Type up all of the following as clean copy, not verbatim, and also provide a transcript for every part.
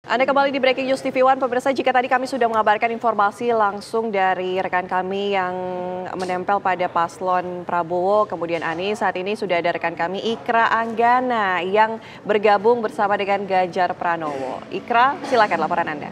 Anda kembali di Breaking News TV One, pemirsa. Jika tadi kami sudah mengabarkan informasi langsung dari rekan kami yang menempel pada paslon Prabowo, kemudian Anies, saat ini sudah ada rekan kami Ikra Anggana yang bergabung bersama dengan Ganjar Pranowo. Ikra, silakan laporan Anda.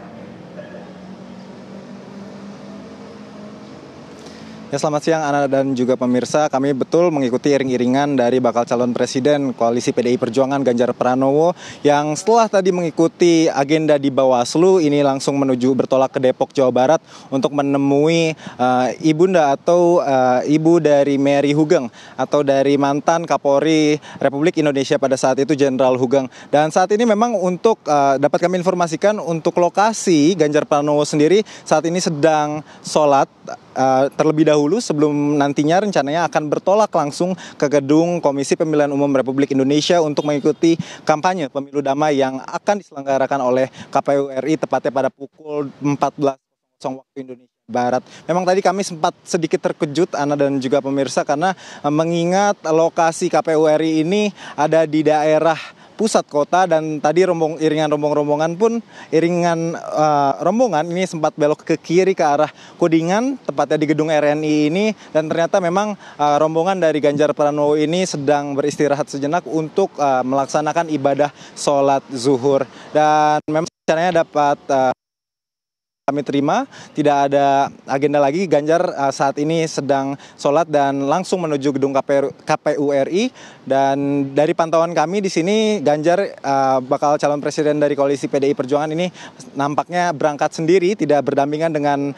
Ya, selamat siang Ana dan juga pemirsa. Kami betul mengikuti iring-iringan dari bakal calon presiden Koalisi PDI Perjuangan Ganjar Pranowo yang setelah tadi mengikuti agenda di Bawaslu ini langsung menuju bertolak ke Depok, Jawa Barat untuk menemui ibunda atau ibu dari Mary Hugeng atau dari mantan Kapolri Republik Indonesia pada saat itu Jenderal Hugeng. Dan saat ini memang untuk dapat kami informasikan untuk lokasi Ganjar Pranowo sendiri saat ini sedang sholat terlebih dahulu sebelum nantinya rencananya akan bertolak langsung ke gedung Komisi Pemilihan Umum Republik Indonesia untuk mengikuti kampanye pemilu damai yang akan diselenggarakan oleh KPU RI tepatnya pada pukul 14.00 waktu Indonesia Barat. Memang tadi kami sempat sedikit terkejut Ana dan juga pemirsa karena mengingat lokasi KPU RI ini ada di daerah pusat kota dan tadi iringan rombongan rombongan ini sempat belok ke kiri ke arah Kuningan tepatnya di gedung RNI ini, dan ternyata memang rombongan dari Ganjar Pranowo ini sedang beristirahat sejenak untuk melaksanakan ibadah sholat zuhur, dan memang rencananya dapat kami terima, tidak ada agenda lagi. Ganjar saat ini sedang sholat dan langsung menuju gedung KPU RI. Dan dari pantauan kami di sini, Ganjar bakal calon presiden dari Koalisi PDI Perjuangan ini nampaknya berangkat sendiri, tidak berdampingan dengan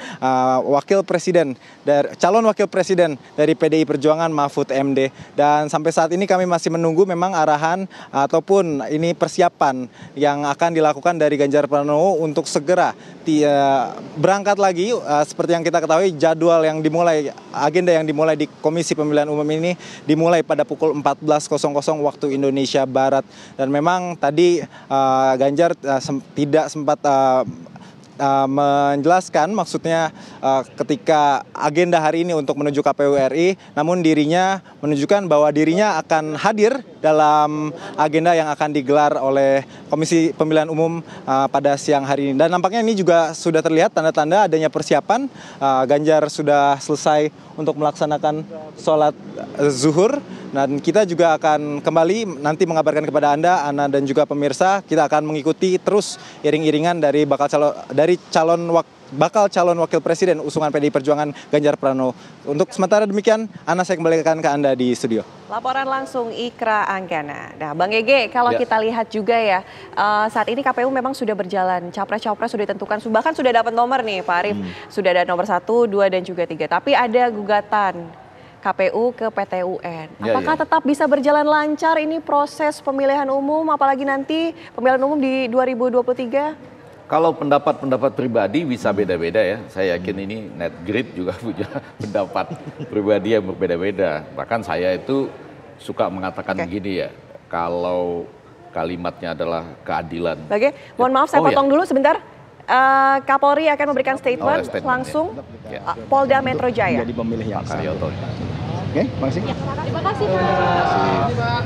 calon wakil presiden dari PDI Perjuangan Mahfud MD. Dan sampai saat ini kami masih menunggu memang arahan ataupun ini persiapan yang akan dilakukan dari Ganjar Pranowo untuk segera berangkat lagi. Seperti yang kita ketahui, agenda yang dimulai di Komisi Pemilihan Umum ini dimulai pada pukul 14.00 waktu Indonesia Barat. Dan memang tadi Ganjar tidak sempat menjelaskan maksudnya ketika agenda hari ini untuk menuju KPU RI, namun dirinya menunjukkan bahwa dirinya akan hadir dalam agenda yang akan digelar oleh Komisi Pemilihan Umum pada siang hari ini. Dan nampaknya ini juga sudah terlihat tanda-tanda adanya persiapan. Ganjar sudah selesai untuk melaksanakan sholat zuhur. Dan kita juga akan kembali nanti mengabarkan kepada Anda, Ana dan juga pemirsa. Kita akan mengikuti terus iring-iringan dari bakal calon wakil presiden usungan PDI Perjuangan Ganjar Pranowo. Untuk sementara demikian, Ana, saya kembalikan ke Anda di studio. Laporan langsung Ikra Anggana. Nah, Bang Ege, kalau kita lihat juga ya, saat ini KPU memang sudah berjalan, capres-capres sudah ditentukan, bahkan sudah dapat nomor nih Pak Arief, sudah ada nomor 1, 2, dan juga 3. Tapi ada gugatan KPU ke PT UN. Apakah tetap bisa berjalan lancar ini proses pemilihan umum, apalagi nanti pemilihan umum di 2023? Kalau pendapat pribadi bisa beda-beda ya. Saya yakin ini NetGrid juga punya pendapat pribadi yang berbeda-beda. Bahkan saya itu suka mengatakan begini ya, kalau kalimatnya adalah keadilan. Mohon maaf, saya potong dulu sebentar. Kapolri akan memberikan statement langsung Polda Metro Jaya. Jadi pemilih yang Pak Karyoto. Oke, makasih. Terima kasih Pak.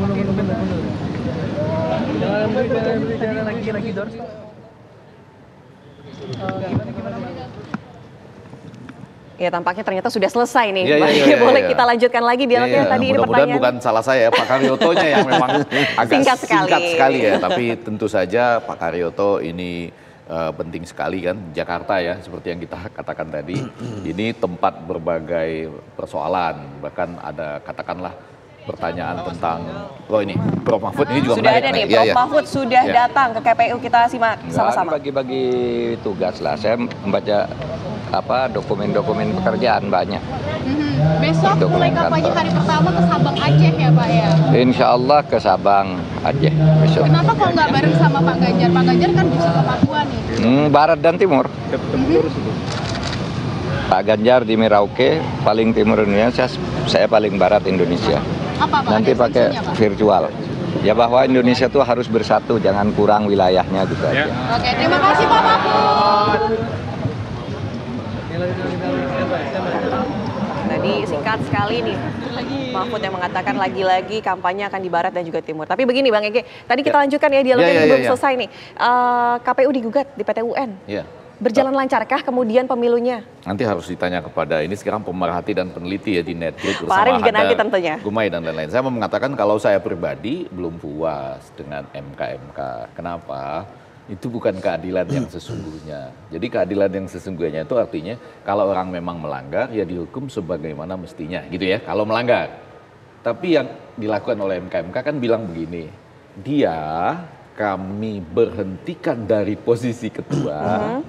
Ya, tampaknya ternyata sudah selesai nih. Boleh kita lanjutkan lagi dialognya tadi. Ini mudah-mudahan pertanyaan. bukan salah saya, Pak Karyotonya yang memang agak singkat sekali ya. Tapi tentu saja Pak Karyoto ini penting sekali kan, Jakarta ya, seperti yang kita katakan tadi. Ini tempat berbagai persoalan, bahkan ada katakanlah pertanyaan tentang, ini Prof Mahfud ini juga sudah ada nih, Prof Mahfud sudah datang ke KPU, kita simak sama-sama. Bagi-bagi tugas lah, saya membaca dokumen-dokumen pekerjaan banyak. Besok mulai kampanye hari pertama ke Sabang Aceh ya Pak ya? Insya Allah ke Sabang Aceh besok. Kenapa kalau nggak bareng sama Pak Ganjar? Pak Ganjar kan bisa ke Papua nih. Barat dan Timur. Pak Ganjar di Merauke, paling timur Indonesia, saya paling barat Indonesia. Apa Pak? Nanti pakai virtual. Ya bahwa Indonesia tuh harus bersatu, jangan kurang wilayahnya gitu aja. Oke, terima kasih Pak Mahfud. Tadi singkat sekali nih, Mahfud yang mengatakan lagi-lagi kampanye akan di barat dan juga timur. Tapi begini Bang Ege, tadi kita lanjutkan ya dialognya belum selesai nih. KPU digugat di PT UN. Berjalan lancarkah kemudian pemilunya? Nanti harus ditanya kepada ini sekarang pemerhati dan peneliti ya di Netgrid Pak Arief juga nanti tentunya. Gumai dan lain-lain. Saya mau mengatakan kalau saya pribadi belum puas dengan MK. Kenapa? Itu bukan keadilan yang sesungguhnya. Jadi keadilan yang sesungguhnya itu artinya kalau orang memang melanggar ya dihukum sebagaimana mestinya gitu ya kalau melanggar. Tapi yang dilakukan oleh MK kan bilang begini, kami berhentikan dari posisi ketua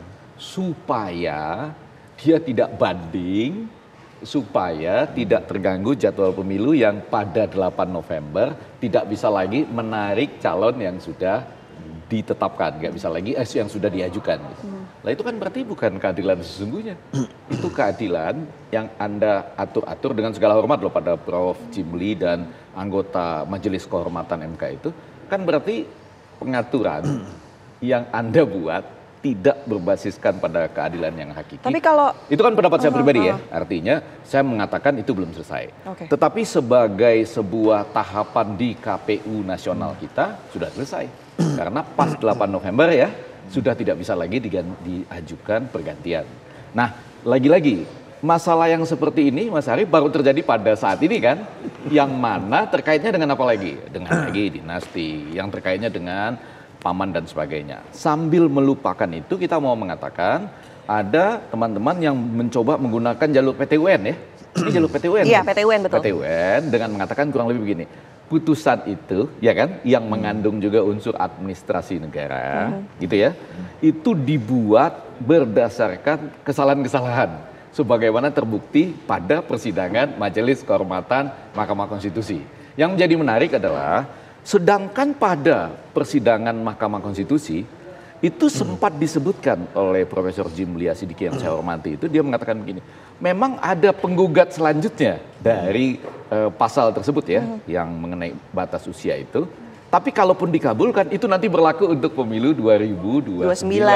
supaya dia tidak banding, supaya tidak terganggu jadwal pemilu yang pada 8 November tidak bisa lagi menarik calon yang sudah ditetapkan, nggak bisa lagi yang sudah diajukan. Nah itu kan berarti bukan keadilan sesungguhnya. Itu keadilan yang Anda atur-atur dengan segala hormat loh pada Prof. Jimli dan anggota Majelis Kehormatan MK itu, kan berarti pengaturan yang Anda buat tidak berbasiskan pada keadilan yang hakiki. Tapi kalau itu kan pendapat saya pribadi ya. Artinya saya mengatakan itu belum selesai. Tetapi sebagai sebuah tahapan di KPU nasional kita sudah selesai. Karena pas 8 November ya sudah tidak bisa lagi diajukan pergantian. Nah, lagi-lagi masalah yang seperti ini Mas Arief baru terjadi pada saat ini kan, yang mana terkaitnya dengan apa lagi? Dengan lagi dinasti, yang terkaitnya dengan paman dan sebagainya. Sambil melupakan itu kita mau mengatakan ada teman-teman yang mencoba menggunakan jalur PT UN ya. Ini jalur PT UN. Iya, PT UN betul. PT UN dengan mengatakan kurang lebih begini. Putusan itu ya kan yang mengandung juga unsur administrasi negara gitu ya. Itu dibuat berdasarkan kesalahan-kesalahan sebagaimana terbukti pada persidangan Majelis Kehormatan Mahkamah Konstitusi. Yang menjadi menarik adalah sedangkan pada persidangan Mahkamah Konstitusi itu sempat disebutkan oleh Profesor Jimli Asidiki yang saya hormati itu, dia mengatakan begini, memang ada penggugat selanjutnya dari pasal tersebut ya, yang mengenai batas usia itu, tapi kalaupun dikabulkan itu nanti berlaku untuk pemilu 2029.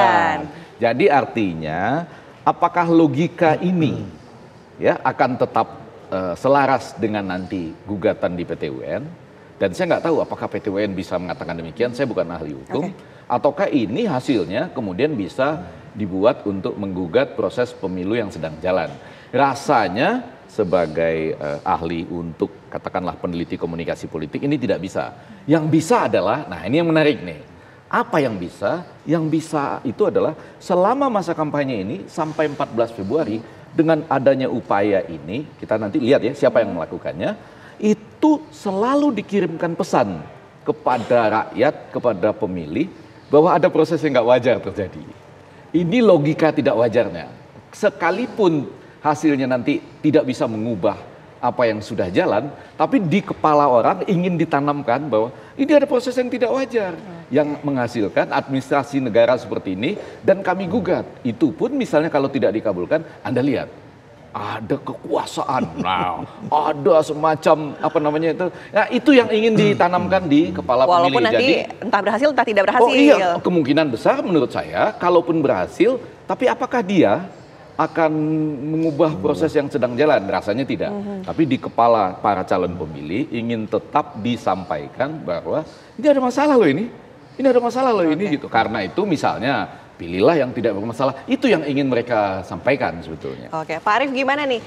Jadi artinya apakah logika ini ya akan tetap selaras dengan nanti gugatan di PT UN? Dan saya nggak tahu apakah PT UN bisa mengatakan demikian, saya bukan ahli hukum. Ataukah ini hasilnya kemudian bisa dibuat untuk menggugat proses pemilu yang sedang jalan. Rasanya sebagai ahli untuk katakanlah peneliti komunikasi politik ini tidak bisa. Yang bisa adalah, nah ini yang menarik nih. Apa yang bisa? Yang bisa itu adalah selama masa kampanye ini sampai 14 Februari dengan adanya upaya ini, kita nanti lihat ya siapa yang melakukannya. Itu selalu dikirimkan pesan kepada rakyat, kepada pemilih, bahwa ada proses yang nggak wajar terjadi. Ini logika tidak wajarnya. Sekalipun hasilnya nanti tidak bisa mengubah apa yang sudah jalan, tapi di kepala orang ingin ditanamkan bahwa ini ada proses yang tidak wajar, yang menghasilkan administrasi negara seperti ini, dan kami gugat. Itu pun misalnya kalau tidak dikabulkan, Anda lihat, ada kekuasaan, nah, ada semacam apa namanya itu, nah itu yang ingin ditanamkan di kepala pemilih. Walaupun nanti jadi, entah berhasil entah tidak berhasil. Oh iya, kemungkinan besar menurut saya, kalaupun berhasil, tapi apakah dia akan mengubah proses yang sedang jalan? Rasanya tidak. Tapi di kepala para calon pemilih ingin tetap disampaikan bahwa ini ada masalah loh ini ada masalah loh ini gitu. Karena itu misalnya pilihlah yang tidak bermasalah. Itu yang ingin mereka sampaikan sebetulnya. Oke, Pak Arief gimana nih?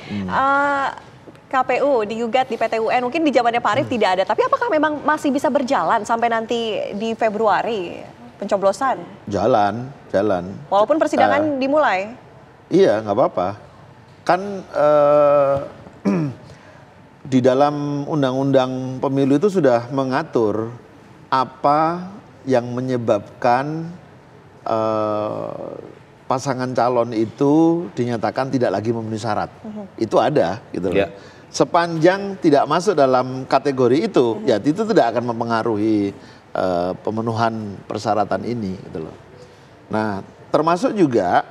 KPU digugat di PT UN, mungkin di zamannya Pak Arief tidak ada. Tapi apakah memang masih bisa berjalan sampai nanti di Februari pencoblosan? Jalan. Walaupun persidangan dimulai? Iya, nggak apa-apa. Kan di dalam undang-undang pemilu itu sudah mengatur apa yang menyebabkan pasangan calon itu dinyatakan tidak lagi memenuhi syarat. Itu ada gitu loh. Sepanjang tidak masuk dalam kategori itu, ya itu tidak akan mempengaruhi pemenuhan persyaratan ini gitu loh. Nah, termasuk juga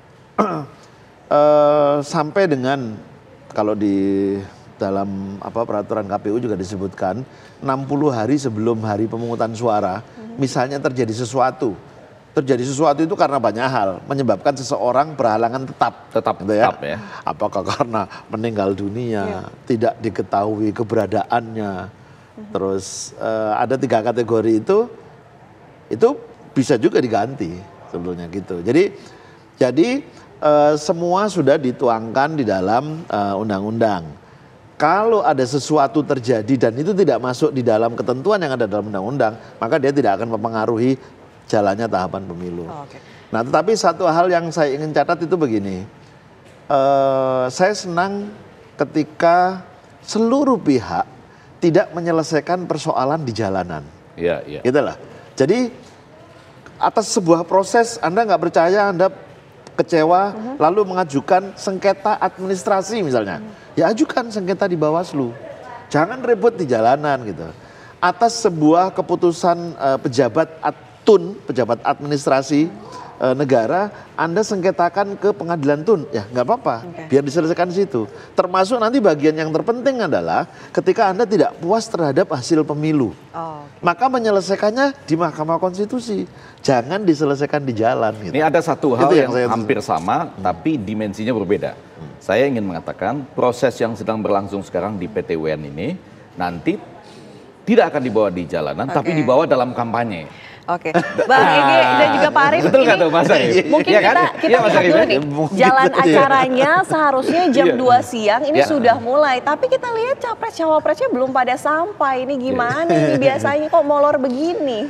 sampai dengan kalau di dalam peraturan KPU juga disebutkan 60 hari sebelum hari pemungutan suara, misalnya terjadi sesuatu terjadi sesuatu itu karena banyak hal, menyebabkan seseorang berhalangan tetap gitu ya. Apakah karena meninggal dunia, tidak diketahui keberadaannya. Terus ada 3 kategori itu bisa juga diganti sebetulnya gitu. Jadi semua sudah dituangkan di dalam undang-undang. Kalau ada sesuatu terjadi dan itu tidak masuk di dalam ketentuan yang ada dalam undang-undang, maka dia tidak akan mempengaruhi jalannya tahapan pemilu. Nah, tetapi satu hal yang saya ingin catat itu begini, saya senang ketika seluruh pihak tidak menyelesaikan persoalan di jalanan. Gitulah. Jadi atas sebuah proses Anda nggak percaya, Anda kecewa, lalu mengajukan sengketa administrasi misalnya. Ya ajukan sengketa di Bawaslu. Jangan ribut di jalanan gitu. Atas sebuah keputusan pejabat pejabat administrasi negara, Anda sengketakan ke pengadilan tun, ya nggak apa-apa, biar diselesaikan di situ. Termasuk nanti bagian yang terpenting adalah ketika Anda tidak puas terhadap hasil pemilu, maka menyelesaikannya di Mahkamah Konstitusi, jangan diselesaikan di jalan. Gitu. Ini ada satu hal yang hampir sama, tapi dimensinya berbeda. Saya ingin mengatakan proses yang sedang berlangsung sekarang di PT UN ini nanti tidak akan dibawa di jalanan, tapi dibawa dalam kampanye. Bang Ege dan juga Pak Arief, betul nggak tuh Mas Arief? Mungkin kita lihat dulu nih, jalan acaranya seharusnya jam 2 siang, ini sudah mulai. Tapi kita lihat capres-cawapresnya belum pada sampai, ini gimana ini biasanya kok molor begini?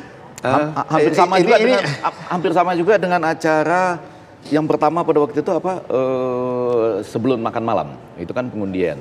Hampir sama juga dengan acara yang pertama pada waktu itu sebelum makan malam, itu kan pengundian,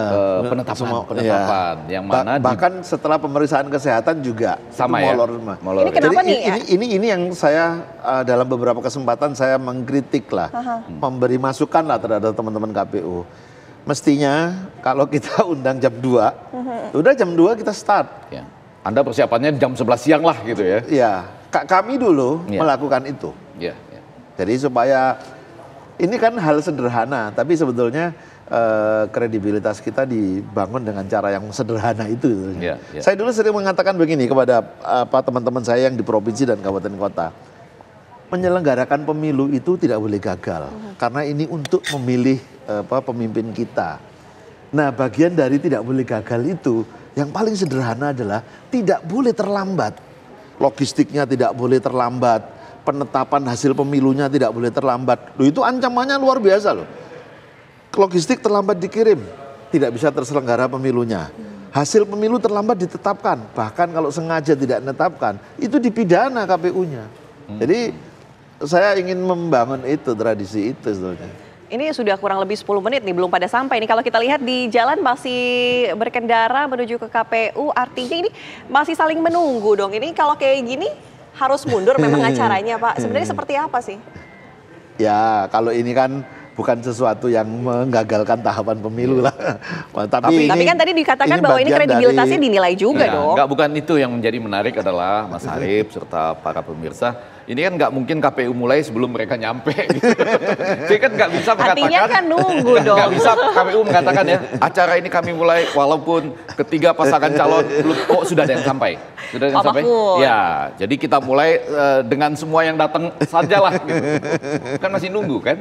penetapan yang mana bahkan setelah pemeriksaan kesehatan juga sama molor. Ini kenapa nih? Ini yang saya dalam beberapa kesempatan saya mengkritik lah, memberi masukan lah terhadap teman-teman KPU. Mestinya kalau kita undang jam 2, udah jam 2 kita start. Anda persiapannya jam 11 siang lah gitu ya? Iya, kami dulu melakukan itu. Jadi supaya ini kan hal sederhana, tapi sebetulnya kredibilitas kita dibangun dengan cara yang sederhana itu. Saya dulu sering mengatakan begini kepada teman-teman saya yang di provinsi dan kabupaten kota, menyelenggarakan pemilu itu tidak boleh gagal, karena ini untuk memilih pemimpin kita. Nah, bagian dari tidak boleh gagal itu, yang paling sederhana adalah tidak boleh terlambat. Logistiknya tidak boleh terlambat. Penetapan hasil pemilunya tidak boleh terlambat. Loh, itu ancamannya luar biasa loh. Logistik terlambat dikirim, tidak bisa terselenggara pemilunya. Hasil pemilu terlambat ditetapkan, bahkan kalau sengaja tidak menetapkan, itu dipidana KPU-nya. Jadi saya ingin membangun itu, tradisi itu sebetulnya. Ini sudah kurang lebih 10 menit nih, belum pada sampai nih. Kalau kita lihat di jalan masih berkendara menuju ke KPU, artinya ini masih saling menunggu dong. Ini kalau kayak gini harus mundur memang acaranya Pak. Sebenarnya seperti apa sih? Ya kalau ini kan bukan sesuatu yang menggagalkan tahapan pemilu lah. Tapi kan tadi dikatakan bahwa ini kredibilitasnya dinilai juga dong. Enggak, bukan itu yang menjadi menarik adalah Mas Arief serta para pemirsa. Ini kan nggak mungkin KPU mulai sebelum mereka nyampe. Gitu. Jadi kan nggak bisa mengatakan. Artinya kan nunggu dong. Nggak bisa KPU mengatakan ya, acara ini kami mulai walaupun ketiga pasangan calon belum, sudah ada yang sampai. Sudah ada yang sampai? Ya, jadi kita mulai dengan semua yang datang sajalah. Gitu. Kan masih nunggu kan?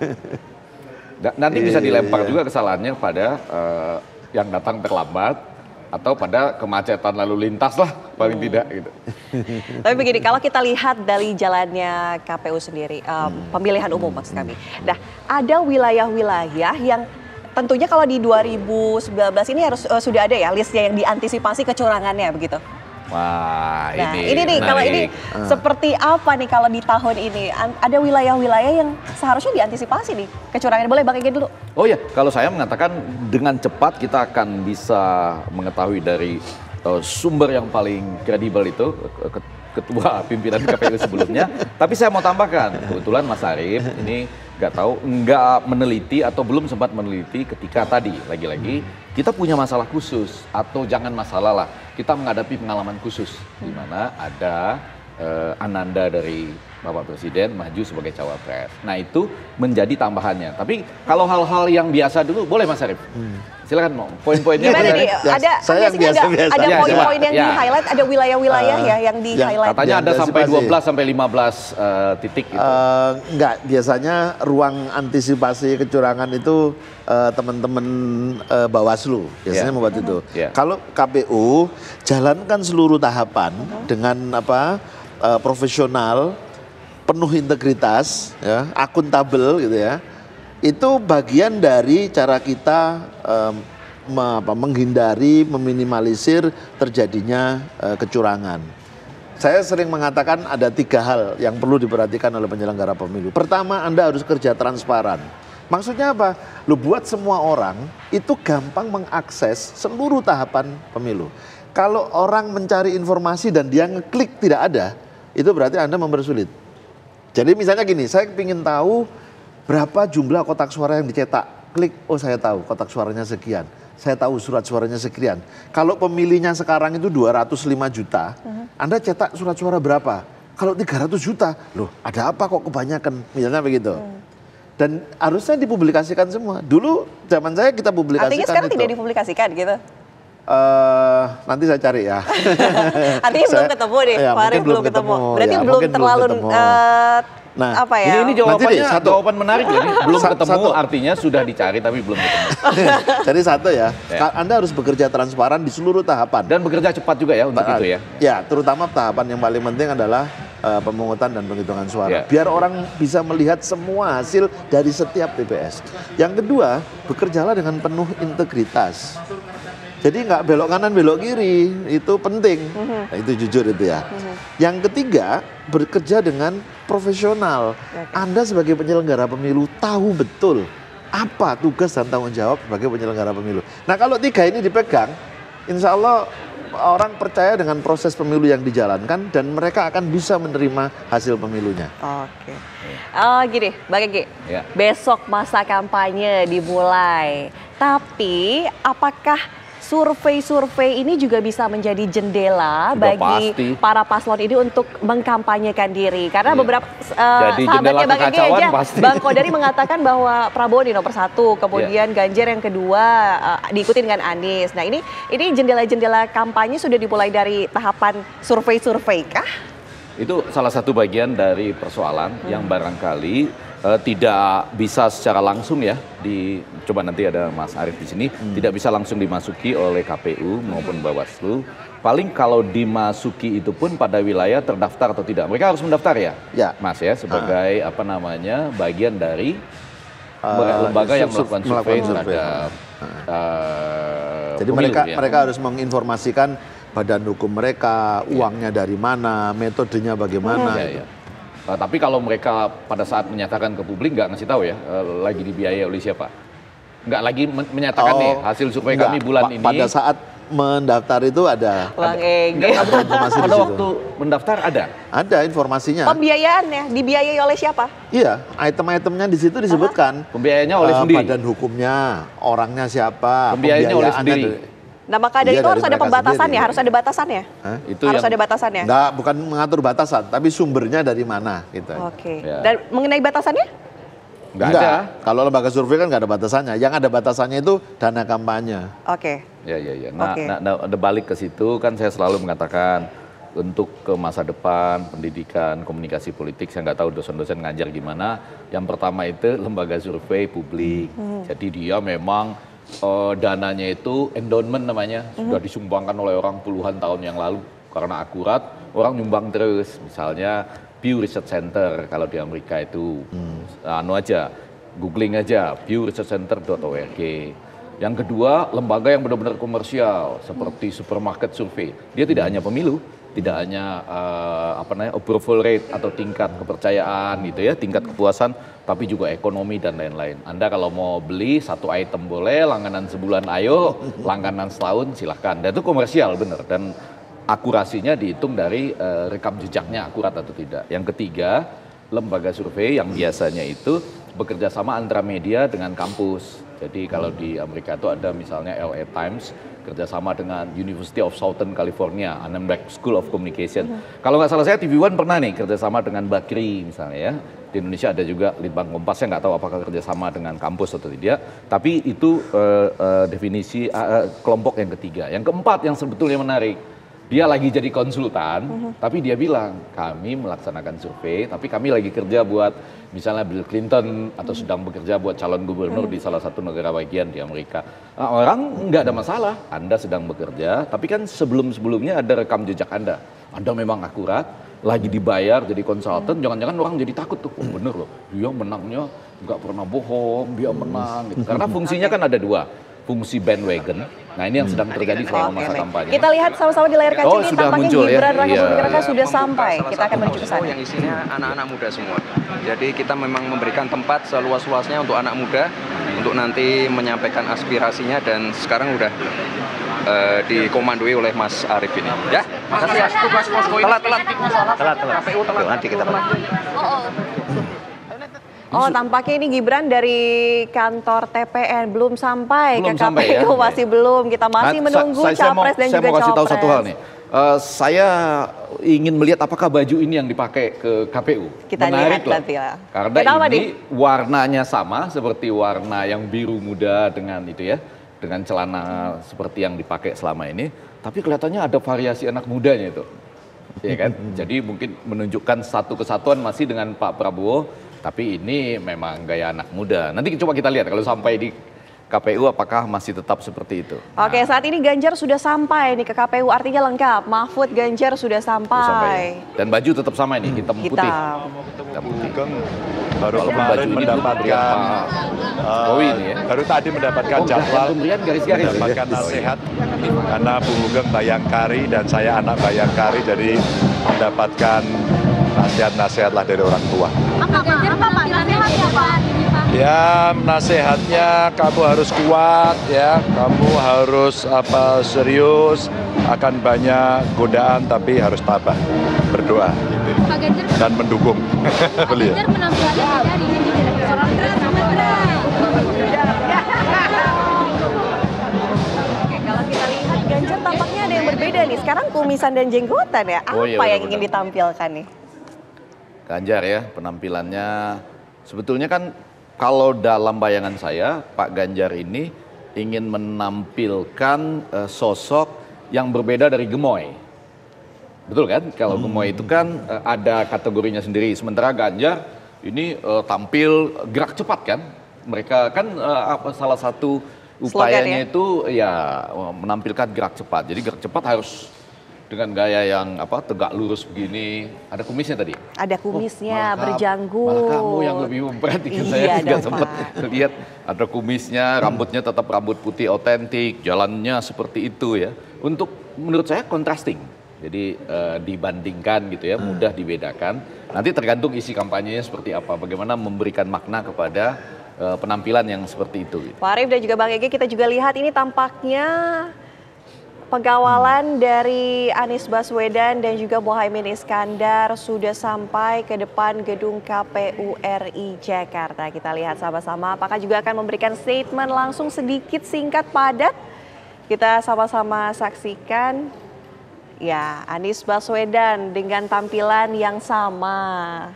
Nanti bisa dilempar juga kesalahannya pada yang datang terlambat atau pada kemacetan lalu lintas lah paling tidak gitu. Tapi begini, kalau kita lihat dari jalannya KPU sendiri, pemilihan umum maksud kami. Nah, ada wilayah-wilayah yang tentunya kalau di 2019 ini harus sudah ada ya listnya yang diantisipasi kecurangannya begitu. Wah, nah, ini nih kalau ini seperti apa nih kalau di tahun ini? Ada wilayah-wilayah yang seharusnya diantisipasi nih kecurangan. Boleh Bang Ege dulu? Oh ya, kalau saya mengatakan dengan cepat kita akan bisa mengetahui dari sumber yang paling kredibel itu, ketua pimpinan KPU sebelumnya. Tapi saya mau tambahkan, kebetulan Mas Arief ini nggak meneliti atau belum sempat meneliti ketika tadi lagi-lagi kita punya masalah khusus atau jangan masalah lah, kita menghadapi pengalaman khusus di mana ada Ananda dari Bapak Presiden maju sebagai cawapres. Nah itu menjadi tambahannya. Tapi kalau hal-hal yang biasa dulu boleh Mas Arief. Silakan poin-poinnya. Gimana nih? Ada poin-poin yang di-highlight, ada wilayah-wilayah ya yang di-highlight. Katanya ada sampai 12 sampai 15 titik gitu. Enggak, biasanya ruang antisipasi kecurangan itu teman-teman Bawaslu biasanya membuat itu. Kalau KPU jalankan seluruh tahapan dengan profesional, penuh integritas, ya, akuntabel gitu ya. Itu bagian dari cara kita menghindari, meminimalisir terjadinya kecurangan. Saya sering mengatakan ada 3 hal yang perlu diperhatikan oleh penyelenggara pemilu. Pertama, Anda harus kerja transparan. Maksudnya apa? Lu buat semua orang itu gampang mengakses seluruh tahapan pemilu. Kalau orang mencari informasi dan dia ngeklik tidak ada, itu berarti Anda mempersulit. Jadi misalnya gini, saya ingin tahu berapa jumlah kotak suara yang dicetak. Klik, oh saya tahu kotak suaranya sekian. Saya tahu surat suaranya sekian. Kalau pemilihnya sekarang itu 205 juta, Anda cetak surat suara berapa? Kalau 300 juta, loh ada apa kok kebanyakan? Misalnya begitu. Dan harusnya dipublikasikan semua. Dulu zaman saya kita publikasikan. Artinya sekarang itu tidak dipublikasikan gitu? Nanti saya cari ya. Artinya belum ketemu nih, ya, Pak Arief belum ketemu. Berarti ya, belum terlalu nah, apa ya? Ini jawabannya jawaban menarik loh. Belum ketemu satu. Artinya sudah dicari tapi belum ketemu. Jadi satu ya, Anda harus bekerja transparan di seluruh tahapan. Dan bekerja cepat juga ya untuk itu ya. Ya, terutama tahapan yang paling penting adalah pemungutan dan penghitungan suara. Biar orang bisa melihat semua hasil dari setiap TPS. Yang kedua, bekerjalah dengan penuh integritas. Jadi nggak belok kanan belok kiri, itu penting. Nah, itu jujur itu ya. Yang ketiga, bekerja dengan profesional. Anda sebagai penyelenggara pemilu tahu betul apa tugas dan tanggung jawab sebagai penyelenggara pemilu. Nah kalau 3 ini dipegang, insya Allah orang percaya dengan proses pemilu yang dijalankan dan mereka akan bisa menerima hasil pemilunya. Oke. Gini, Bang Egi, besok masa kampanye dimulai. Tapi apakah survei-survei ini juga bisa menjadi jendela bagi para paslon ini untuk mengkampanyekan diri? Karena beberapa sahabatnya Bang Egi aja, Bang Kodari mengatakan bahwa Prabowo di nomor 1, kemudian Ganjar yang kedua, diikuti dengan Anies. Nah ini jendela-jendela kampanye sudah dimulai dari tahapan survei-survei kah? Itu salah satu bagian dari persoalan yang barangkali tidak bisa secara langsung ya coba nanti ada Mas Arief di sini, tidak bisa langsung dimasuki oleh KPU maupun Bawaslu. Paling kalau dimasuki itu pun pada wilayah terdaftar atau tidak. Mereka harus mendaftar ya, Mas ya, sebagai bagian dari lembaga yang melakukan survei terhadap jadi mereka harus menginformasikan badan hukum mereka, uangnya dari mana, metodenya bagaimana. Tapi kalau mereka pada saat menyatakan ke publik nggak ngasih tahu ya, lagi dibiayai oleh siapa? Nggak lagi menyatakan nih hasil survei kami bulan ini. Pada saat mendaftar itu ada. Bang Egi. Ada informasi pada waktu mendaftar ada? Ada informasinya. Pembiayaannya dibiayai oleh siapa? Iya, item-itemnya di situ disebutkan. Pembiayanya oleh sendiri? Badan hukumnya, orangnya siapa. Pembiayanya oleh sendiri? Nah maka dari itu harus ada pembatasannya, harus ada batasannya. Harus ada batasannya. Enggak, bukan mengatur batasan, tapi sumbernya dari mana gitu. Oke. Dan mengenai batasannya? Enggak ada. Kalau lembaga survei kan nggak ada batasannya. Yang ada batasannya itu dana kampanye. Oke. Nah, balik ke situ kan saya selalu mengatakan untuk ke masa depan pendidikan komunikasi politik, saya nggak tahu dosen-dosen ngajar gimana. Yang pertama itu lembaga survei publik. Jadi dia memang dananya itu endowment namanya, sudah disumbangkan oleh orang puluhan tahun yang lalu karena akurat, orang nyumbang terus. Misalnya Pew Research Center kalau di Amerika itu, googling aja pewresearchcenter.org. Yang kedua, lembaga yang benar-benar komersial seperti supermarket survei. Dia tidak hanya pemilu, tidak hanya approval rate atau tingkat kepercayaan gitu ya, tingkat kepuasan, tapi juga ekonomi dan lain-lain. Anda kalau mau beli satu item boleh, langganan sebulan ayo, langganan setahun silahkan. Dan itu komersial bener, dan akurasinya dihitung dari rekam jejaknya akurat atau tidak. Yang ketiga, lembaga survei yang biasanya itu bekerja sama antara media dengan kampus. Jadi kalau di Amerika itu ada misalnya LA Times kerjasama dengan University of Southern California, Annenberg School of Communication. Kalau nggak salah saya TV One pernah nih kerjasama dengan Bakri misalnya ya. Di Indonesia ada juga Litbang Kompas, saya nggak tahu apakah kerjasama dengan kampus atau tidak. Tapi itu definisi kelompok yang ketiga. Yang keempat yang sebetulnya menarik, dia lagi jadi konsultan, tapi dia bilang kami melaksanakan survei, tapi kami lagi kerja buat misalnya Bill Clinton atau sedang bekerja buat calon gubernur di salah satu negara bagian di Amerika. Nah, orang nggak ada masalah, Anda sedang bekerja, tapi kan sebelum-sebelumnya ada rekam jejak Anda. Anda memang akurat, lagi dibayar jadi konsultan, jangan-jangan orang jadi takut tuh, oh bener loh, dia menangnya nggak pernah bohong, dia menang. Gitu. Karena fungsinya kan ada dua. Fungsi bandwagon. Nah ini yang sedang terjadi selama masa kampanye. Kita lihat sama-sama di layar kaca ini tampaknya muncul, Gibran Raka ya. Buming Raka sudah sampai. Kita akan menuju ke sana. Yang isinya anak-anak muda semua. Jadi kita memang memberikan tempat seluas-luasnya untuk anak muda untuk nanti menyampaikan aspirasinya dan sekarang udah dikomandoi oleh Mas Arief ini. Ya, makasih ya. Telat. KPU telat. Nanti kita Oh, tampaknya ini Gibran dari kantor TPN belum sampai ke KPU, ya? Masih belum. Kita masih menunggu Capres dan juga Cawapres. Saya mau kasih tahu satu hal nih. Saya ingin melihat apakah baju ini yang dipakai ke KPU. Kita menarik lihat nanti lah. Karena kenapa ini warnanya sama seperti warna yang biru muda dengan itu ya, dengan celana seperti yang dipakai selama ini. Tapi kelihatannya ada variasi anak mudanya itu, ya kan? Jadi mungkin menunjukkan satu kesatuan masih dengan Pak Prabowo. Tapi ini memang gaya anak muda. Nanti coba kita lihat kalau sampai di KPU apakah masih tetap seperti itu. Oke, saat ini Ganjar sudah sampai nih ke KPU, artinya lengkap. Mahfud Ganjar sudah sampai. Dan baju tetap sama ini, hitam putih. Hitam putih. Baru kemarin mendapatkan baru tadi mendapatkan jadwal, mendapatkan nasihat karena Bung Sugeng Bayangkari dan saya anak Bayangkari, jadi mendapatkan nasihat-nasihat lah dari orang tua. Pak Ganjar, Pak, nasihatnya Pak? Ya, nasihatnya kamu harus kuat ya, kamu harus serius, akan banyak godaan tapi harus tabah, berdoa gitu. Pak Ganjar, dan mendukung. Pak Ganjar penampilannya beda hari ini di restoran Kalau kita lihat Ganjar tampaknya ada yang berbeda nih. Sekarang kumisan dan jenggotan ya. Apa yang ingin ditampilkan nih? Ganjar ya, penampilannya sebetulnya kan kalau dalam bayangan saya Pak Ganjar ini ingin menampilkan sosok yang berbeda dari Gemoy. Betul kan? Kalau Gemoy itu kan ada kategorinya sendiri. Sementara Ganjar ini tampil gerak cepat kan? Mereka kan salah satu upayanya itu ya menampilkan gerak cepat. Jadi gerak cepat harus dengan gaya yang tegak lurus begini. Ada kumisnya tadi? Ada kumisnya, berjanggut. Malah kamu yang lebih memperhatikan, saya tidak sempat lihat. Ada kumisnya, rambutnya tetap rambut putih otentik, jalannya seperti itu ya. Untuk menurut saya contrasting. Jadi dibandingkan gitu ya, mudah dibedakan. Nanti tergantung isi kampanyenya seperti apa, bagaimana memberikan makna kepada penampilan yang seperti itu. Gitu. Pak Arief dan juga Bang Ege, kita juga lihat ini tampaknya pengawalan dari Anies Baswedan dan juga Muhaimin Iskandar sudah sampai ke depan gedung KPU RI Jakarta. Kita lihat sama-sama apakah juga akan memberikan statement langsung sedikit singkat padat. Kita sama-sama saksikan. Ya, Anies Baswedan dengan tampilan yang sama.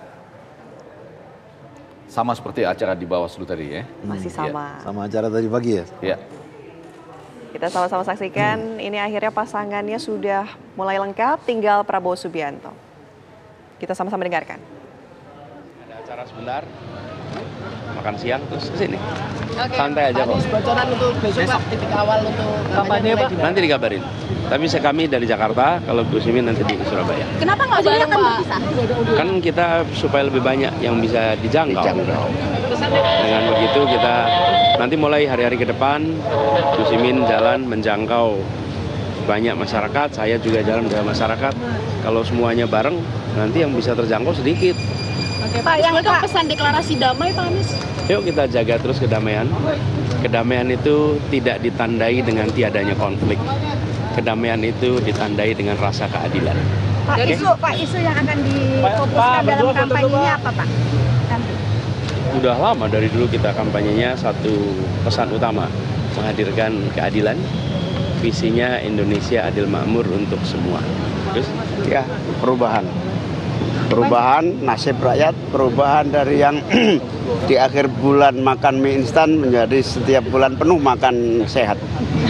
Sama seperti acara di Bawaslu tadi ya? Masih sama. Ya. Sama acara tadi pagi ya? Iya. Kita sama-sama saksikan, ini akhirnya pasangannya sudah mulai lengkap, tinggal Prabowo Subianto. Kita sama-sama dengarkan. Ada acara sebentar, makan siang terus ke sini. Santai aja kok. Bocoran untuk besok Pak, titik awal untuk kampanye Pak? Nanti dikabarin. Tapi kami dari Jakarta, kalau Gus Imin nanti di Surabaya. Kenapa nggak bareng Pak? Kan kita supaya lebih banyak yang bisa dijangkau. Dengan begitu kita nanti mulai hari-hari ke depan, Gus Imin jalan menjangkau banyak masyarakat, saya juga jalan ke masyarakat. Kalau semuanya bareng, nanti yang bisa terjangkau sedikit. Oke Pak, yang itu pesan deklarasi damai Pak Anies. Yuk kita jaga terus kedamaian. Kedamaian itu tidak ditandai dengan tiadanya konflik. Kedamaian itu ditandai dengan rasa keadilan. Pak, isu yang akan difokuskan dalam kampanye ini apa Pak? udah lama dari dulu kita kampanyenya satu pesan utama, menghadirkan keadilan, visinya Indonesia adil makmur untuk semua. Terus? Ya, perubahan. Perubahan nasib rakyat, perubahan dari yang di akhir bulan makan mie instan menjadi setiap bulan penuh makan sehat.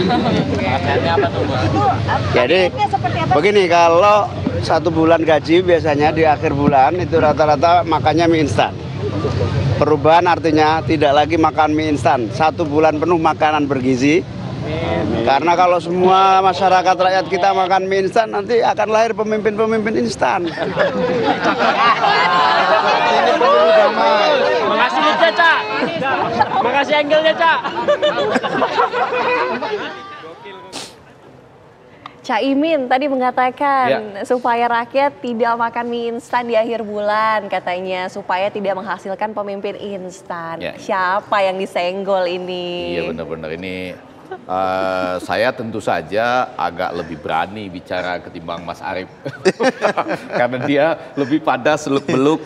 Jadi begini, kalau 1 bulan gaji biasanya di akhir bulan itu rata-rata makannya mie instan. Perubahan artinya tidak lagi makan mie instan, 1 bulan penuh makanan bergizi. Karena kalau semua masyarakat rakyat kita makan mie instan, nanti akan lahir pemimpin-pemimpin instan. Makasih Caca. Makasih angelnya Caca. Caimin tadi mengatakan supaya rakyat tidak makan mie instan di akhir bulan, katanya supaya tidak menghasilkan pemimpin instan. Siapa yang disenggol ini? Iya benar-benar ini. Saya tentu saja agak lebih berani bicara ketimbang Mas Arief karena dia lebih pada seluk-beluk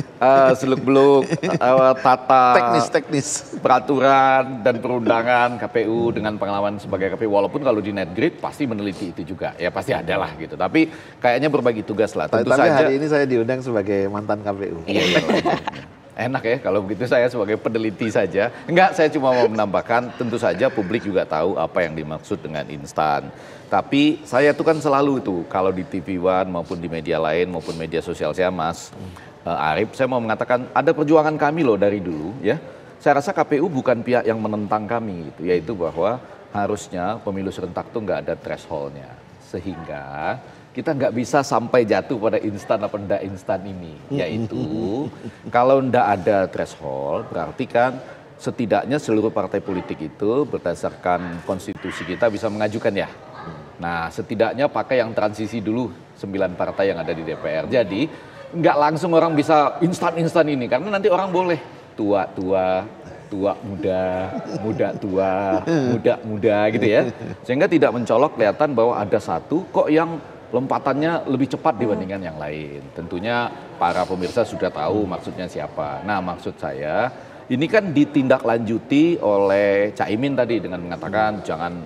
tata teknis peraturan dan perundangan KPU dengan pengalaman sebagai KPU, walaupun kalau di Netgrid pasti meneliti itu juga ya, pasti ada lah gitu, tapi kayaknya berbagi tugas lah. Tentu tapi saja hari ini saya diundang sebagai mantan KPU. Iya. Enak ya kalau begitu, saya sebagai peneliti saja. Enggak, saya cuma mau menambahkan, tentu saja publik juga tahu apa yang dimaksud dengan instan. Tapi saya tuh kan selalu itu, kalau di TV One maupun di media lain maupun media sosial saya, Mas Arief, saya mau mengatakan ada perjuangan kami loh dari dulu ya. Saya rasa KPU bukan pihak yang menentang kami gitu, yaitu bahwa harusnya pemilu serentak tuh nggak ada thresholdnya. Sehingga kita nggak bisa sampai jatuh pada instan apa enggak instan ini. Yaitu kalau enggak ada threshold berarti kan setidaknya seluruh partai politik itu berdasarkan konstitusi kita bisa mengajukan ya. Nah setidaknya pakai yang transisi dulu 9 partai yang ada di DPR. Jadi nggak langsung orang bisa instan-instan ini, karena nanti orang boleh tua-tua, tua-muda, muda-tua, muda-muda gitu ya. Sehingga tidak mencolok kelihatan bahwa ada satu kok yang lompatannya lebih cepat dibandingkan yang lain. Tentunya para pemirsa sudah tahu maksudnya siapa. Nah maksud saya ini kan ditindaklanjuti oleh Caimin tadi dengan mengatakan jangan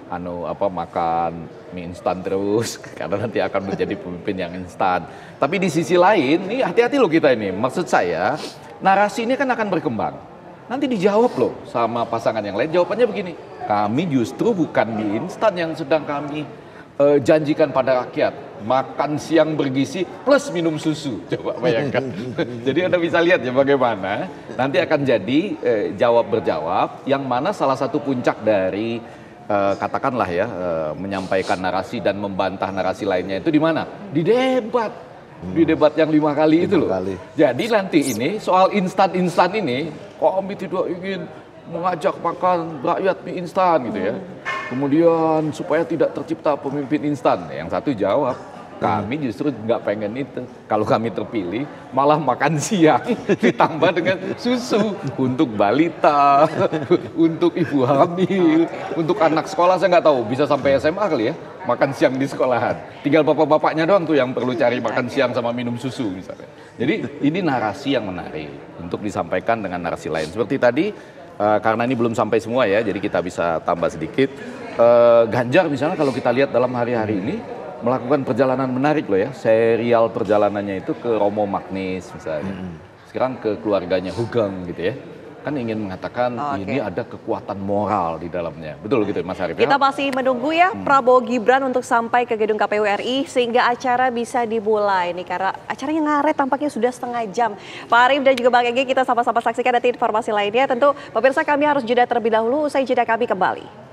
makan mie instan terus karena nanti akan menjadi pemimpin yang instan. Tapi di sisi lain, ini hati-hati loh kita ini. Maksud saya narasi ini kan akan berkembang. Nanti dijawab loh sama pasangan yang lain. Jawabannya begini, kami justru bukan mie instan yang sedang kami janjikan pada rakyat, makan siang bergizi plus minum susu. Coba bayangkan. Jadi Anda bisa lihat ya bagaimana nanti akan jadi jawab berjawab, yang mana salah satu puncak dari katakanlah ya menyampaikan narasi dan membantah narasi lainnya itu di mana? Di debat. Di debat yang 5 kali itu loh. Jadi nanti ini soal instan-instan ini kami tidak ingin mengajak makan rakyat mie instan gitu ya. Kemudian supaya tidak tercipta pemimpin instan. Yang satu jawab, kami justru nggak pengen itu. Kalau kami terpilih, malah makan siang ditambah dengan susu untuk balita, untuk ibu hamil, untuk anak sekolah. Saya nggak tahu, bisa sampai SMA kali ya, makan siang di sekolahan. Tinggal bapak-bapaknya doang tuh yang perlu cari makan siang sama minum susu misalnya. Jadi ini narasi yang menarik untuk disampaikan dengan narasi lain. Seperti tadi, karena ini belum sampai semua ya, jadi kita bisa tambah sedikit. Ganjar misalnya kalau kita lihat dalam hari-hari ini melakukan perjalanan menarik loh ya, serial perjalanannya itu ke Romo Magnis misalnya, sekarang ke keluarganya Hugeng gitu ya, kan ingin mengatakan ini ada kekuatan moral di dalamnya, betul gitu Mas Arief? Kita masih menunggu ya Prabowo Gibran untuk sampai ke gedung KPU RI sehingga acara bisa dimulai nih, karena acaranya ngaret tampaknya sudah setengah jam. Pak Arief dan juga Bang Ege, kita sama-sama saksikan nanti informasi lainnya. Tentu pemirsa kami harus jeda terlebih dahulu, usai jeda kami kembali.